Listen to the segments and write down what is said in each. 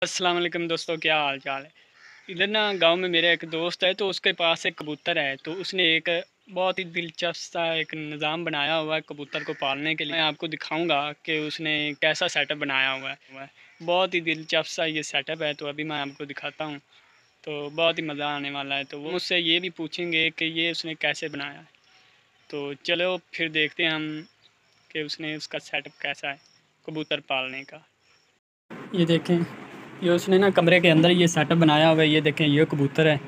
अस्सलाम वालेकुम दोस्तों, क्या हाल चाल है। इधर ना गांव में मेरा एक दोस्त है, तो उसके पास एक कबूतर है। तो उसने एक बहुत ही दिलचस्प सा एक निज़ाम बनाया हुआ है कबूतर को पालने के लिए। मैं आपको दिखाऊंगा कि उसने कैसा सेटअप बनाया हुआ है। बहुत ही दिलचस्प सा ये सेटअप है, तो अभी मैं आपको दिखाता हूँ। तो बहुत ही मज़ा आने वाला है। तो वो मुझसे ये भी पूछेंगे कि ये उसने कैसे बनाया है। तो चलो फिर देखते हैं हम कि उसने उसका सेटअप कैसा है कबूतर पालने का। ये देखें, ये उसने ना कमरे के अंदर ये सेटअप बनाया हुआ है। ये देखें, ये कबूतर है।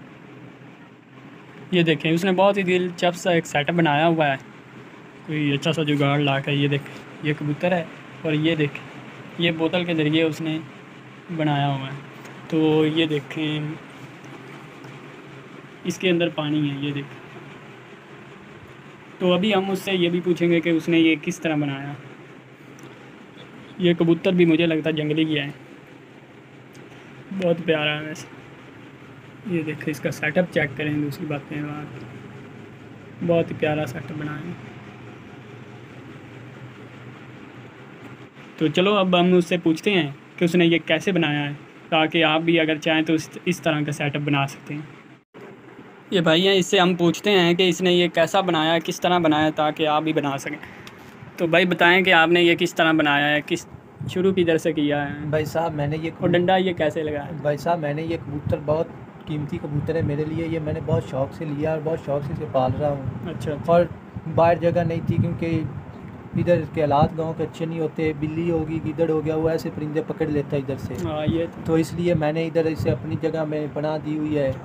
ये देखें, उसने बहुत ही दिलचस्प सा एक सेटअप बनाया हुआ है। कोई अच्छा सा जुगाड़ ला कर। ये देखें, ये कबूतर है और ये देखें, ये बोतल के ज़रिए उसने बनाया हुआ है। तो ये देखें, इसके अंदर पानी है। ये देखें, तो अभी हम उससे ये भी पूछेंगे कि उसने ये किस तरह बनाया। ये कबूतर भी मुझे लगता है जंगली गया है। बहुत प्यारा है वैसे। ये देखें, इसका सेटअप चेक करें। दूसरी बातें बात, बहुत ही प्यारा सेटअप बनाया है। तो चलो अब हम उससे पूछते हैं कि उसने ये कैसे बनाया है, ताकि आप भी अगर चाहें तो इस तरह का सेटअप बना सकते हैं। ये भाई हैं, इससे हम पूछते हैं कि इसने ये कैसा बनाया है, किस तरह बनाया है, ताकि आप भी बना सकें। तो भाई बताएं कि आपने ये किस तरह बनाया है, किस शुरू किधर से किया है। भाई साहब मैंने ये और डंडा ये कैसे लगाया। भाई साहब मैंने ये कबूतर बहुत कीमती कबूतर है मेरे लिए। ये मैंने बहुत शौक़ से लिया और बहुत शौक़ से इसे पाल रहा हूँ। अच्छा। और बाहर जगह नहीं थी, क्योंकि इधर के हालात गांव के अच्छे नहीं होते। बिल्ली होगी, गिद्दड़ हो गया, वो ऐसे परिंदे पकड़ लेता है इधर से। हाँ, ये तो इसलिए मैंने इधर इसे अपनी जगह में बना दी हुई है।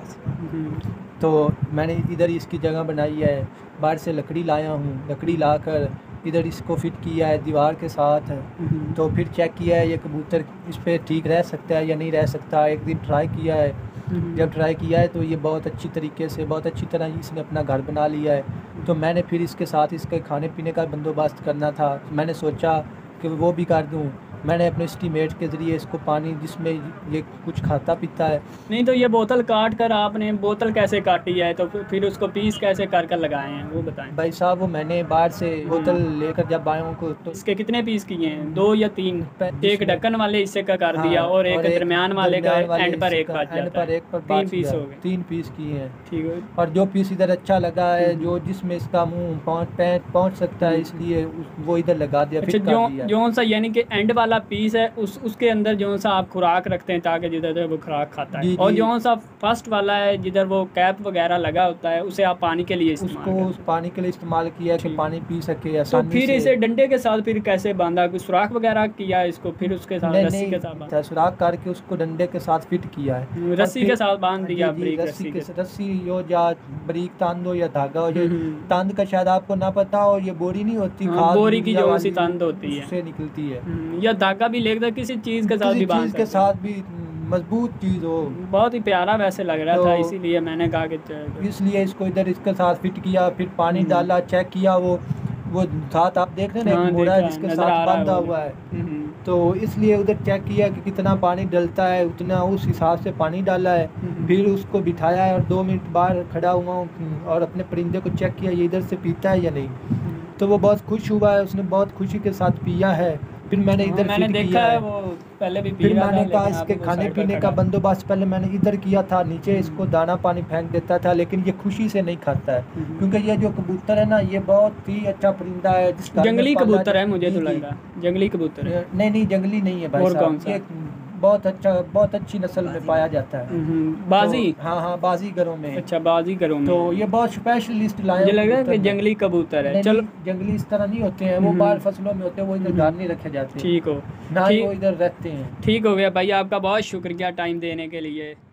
तो मैंने इधर इसकी जगह बनाई है। बाहर से लकड़ी लाया हूँ, लकड़ी लाकर इधर इसको फिट किया है दीवार के साथ। तो फिर चेक किया है ये कबूतर इस पर ठीक रह सकता है या नहीं रह सकता। एक दिन ट्राई किया है। जब ट्राई किया है तो ये बहुत अच्छी तरीके से, बहुत अच्छी तरह इसने अपना घर बना लिया है। तो मैंने फिर इसके साथ इसके खाने पीने का बंदोबस्त करना था। मैंने सोचा कि वो भी कर दूँ। मैंने अपने एस्टीमेट के ज़रिए इसको पानी, जिसमें ये कुछ खाता पीता है। नहीं, तो ये बोतल काट कर आपने बोतल कैसे काटी है, तो फिर उसको पीस कैसे कर लगाए हैं, वो बताएं। भाई साहब वो मैंने बाहर से बोतल लेकर जब आया हूँ तो इसके कितने पीस किए हैं, 2 या 3? एक ढक्कन वाले हिस्से का कर दिया, और एक दरमियान वाले का एंड पर एक बच जाता है। 3 पीस हो गए। 3 पीस किए हैं। ठीक है। और जो पीस इधर अच्छा लगा है, जो जिसमें इसका मुंह पहुंच सकता है, इसलिए वो इधर लगा दिया। अच्छा, जो सा यानी कि एंड वाला पीस है उसके अंदर जो सा आप खुराक रखते हैं, ताकि जिधर वो खुराक खाता है। और जो सा फर्स्ट वाला है जिधर वो कैप वगैरह लगा होता है, उसे आप पानी के लिए उस पानी के लिए इस्तेमाल किया कि पानी पी सके आसानी तो फिर इसे डंडे के साथ फिर कैसे बांधा, कुछ सुराख वगैरह किया इसको, फिर उसके साथ रस्सी के साथ सुराख करके उसको डंडे के साथ फिट किया है। रस्सी के साथ बांध दिया। रस्सी हो या बरीक तांद हो या धागा हो। तांद का शायद आपको ना पता हो, ये बोरी नहीं होती, बोरी की जो सी तांद होती है उससे निकलती है। या धागा भी लेकर किसी चीज के साथ भी मजबूत चीज हो। बहुत ही प्यारा वैसे लग रहा था, इसीलिए मैंने कहा कि इसलिए इसको इधर इसके साथ फिट किया। फिर पानी डाला, चेक किया। वो साथ आप देख रहे हैं, एक मोड़ा है जिसके साथ बांधा हुआ है। तो इसलिए उधर चेक किया कि कितना पानी डलता है, उतना उस हिसाब से पानी डाला है। फिर उसको बिठाया है और 2 मिनट बाहर खड़ा हुआ हूँ और अपने परिंदे को चेक किया ये इधर से पीता है या नहीं। तो वो बहुत खुश हुआ है, उसने बहुत खुशी के साथ पिया है। फिर मैंने इधर देखा है, वो पहले भी फिर मैंने कहा इसके खाने पीने का बंदोबस्त पहले मैंने इधर किया था। नीचे इसको दाना पानी फेंक देता था, लेकिन ये खुशी से नहीं खाता है, क्योंकि ये जो कबूतर है ना, ये बहुत ही अच्छा परिंदा है। जंगली कबूतर है, मुझे तो लग रहा जंगली कबूतर है। नहीं, जंगली नहीं है भाई साहब। ये बहुत अच्छी नस्ल में पाया जाता है। बाजी। हाँ, बाजीगरों में। अच्छा, बाजीगरों में। तो ये बहुत स्पेशलिस्ट लाया। मुझे लग रहा है कि जंगली कबूतर है। चलो, जंगली इस तरह नहीं होते हैं, वो बाहर फसलों में होते हैं, वो इधर घर नहीं रखे जाते। ठीक हो, ना ही वो इधर रहते हैं। ठीक हो गया भाई, आपका बहुत शुक्रिया टाइम देने के लिए।